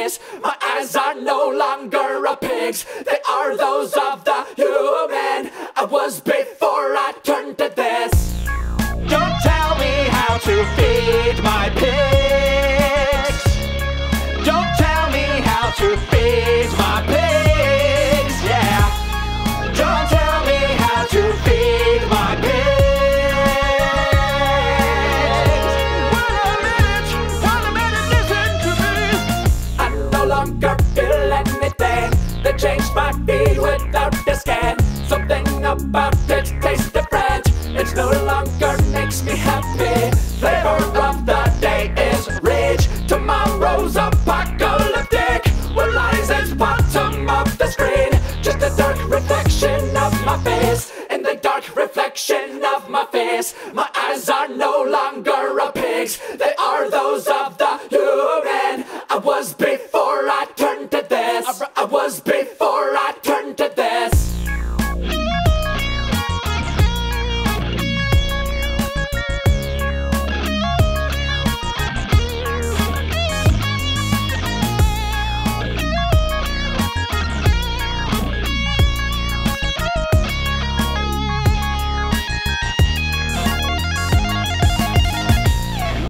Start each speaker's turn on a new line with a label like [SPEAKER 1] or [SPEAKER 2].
[SPEAKER 1] face. My eyes are no longer a pig's, they are those of the human I was before I turned to this. Don't tell me how to feed my pigs. Don't tell me how to feed my pigs, yeah. Don't tell me how to feed my pigs. Feel anything that changed my feed without the scan. Something about it tastes different. It no longer makes me happy. Flavor of the day is rich. Tomorrow's apocalyptic. What lies at the bottom of the screen? Just a dark reflection of my face. In the dark reflection of my face, my eyes are no longer a pig's, they are those of the